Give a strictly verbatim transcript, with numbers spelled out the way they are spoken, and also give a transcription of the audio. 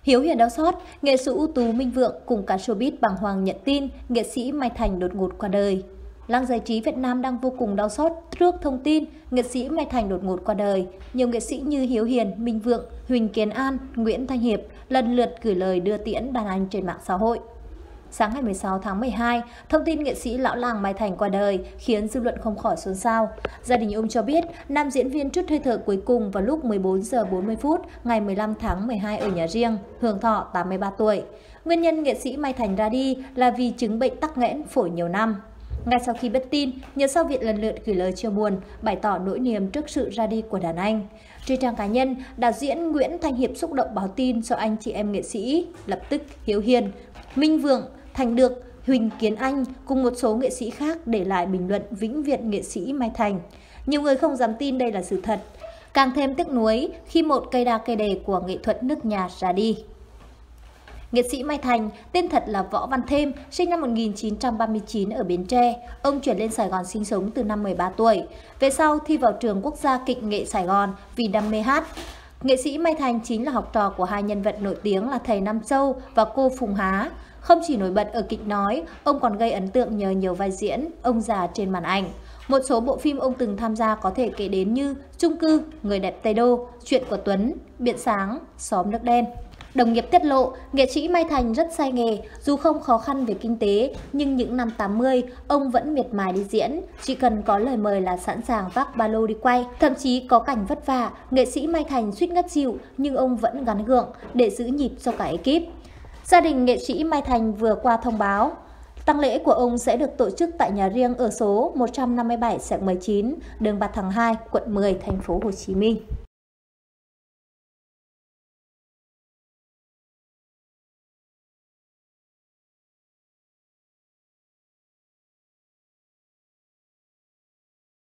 Hiếu hiền đau xót, nghệ sĩ ưu tú Minh Vượng cùng cả showbiz bàng hoàng nhận tin nghệ sĩ Mai Thành đột ngột qua đời. Làng giải trí Việt Nam đang vô cùng đau xót trước thông tin nghệ sĩ Mai Thành đột ngột qua đời. Nhiều nghệ sĩ như Hiếu Hiền, Minh Vượng, Huỳnh Kiến An, Nguyễn Thanh Hiệp lần lượt gửi lời đưa tiễn đàn anh trên mạng xã hội. Sáng ngày mười sáu tháng mười hai, thông tin nghệ sĩ lão làng Mai Thành qua đời khiến dư luận không khỏi xôn xao. Gia đình ông cho biết, nam diễn viên trút hơi thở cuối cùng vào lúc mười bốn giờ bốn mươi phút ngày mười lăm tháng mười hai ở nhà riêng, hưởng thọ tám mươi ba tuổi. Nguyên nhân nghệ sĩ Mai Thành ra đi là vì chứng bệnh tắc nghẽn phổi nhiều năm. Ngay sau khi biết tin, nhiều sao Việt lần lượt gửi lời chia buồn, bày tỏ nỗi niềm trước sự ra đi của đàn anh. Trên trang cá nhân, đạo diễn Nguyễn Thanh Hiệp xúc động báo tin cho anh chị em nghệ sĩ, lập tức Hiếu Hiền, Minh Vượng, Thành Được, Huỳnh Kiến Anh cùng một số nghệ sĩ khác để lại bình luận vĩnh viễn nghệ sĩ Mai Thành. Nhiều người không dám tin đây là sự thật, càng thêm tiếc nuối khi một cây đa cây đề của nghệ thuật nước nhà ra đi. Nghệ sĩ Mai Thành, tên thật là Võ Văn Thêm, sinh năm một nghìn chín trăm ba mươi chín ở Bến Tre. Ông chuyển lên Sài Gòn sinh sống từ năm mười ba tuổi. Về sau thi vào trường Quốc gia Kịch nghệ Sài Gòn vì đam mê hát. Nghệ sĩ Mai Thành chính là học trò của hai nhân vật nổi tiếng là thầy Nam Châu và cô Phùng Há. Không chỉ nổi bật ở kịch nói, ông còn gây ấn tượng nhờ nhiều vai diễn ông già trên màn ảnh. Một số bộ phim ông từng tham gia có thể kể đến như Chung cư, Người đẹp Tây Đô, Chuyện của Tuấn, Biển sáng, Xóm nước đen. Đồng nghiệp tiết lộ, nghệ sĩ Mai Thành rất say nghề, dù không khó khăn về kinh tế, nhưng những năm tám mươi, ông vẫn miệt mài đi diễn. Chỉ cần có lời mời là sẵn sàng vác ba lô đi quay. Thậm chí có cảnh vất vả, nghệ sĩ Mai Thành suýt ngất xỉu, nhưng ông vẫn gắng gượng để giữ nhịp cho cả ekip. Gia đình nghệ sĩ Mai Thành vừa qua thông báo, tang lễ của ông sẽ được tổ chức tại nhà riêng ở số một trăm năm mươi bảy xẹt mười chín, đường Bạch Thằng hai, quận mười, thành phố Hồ Chí Minh.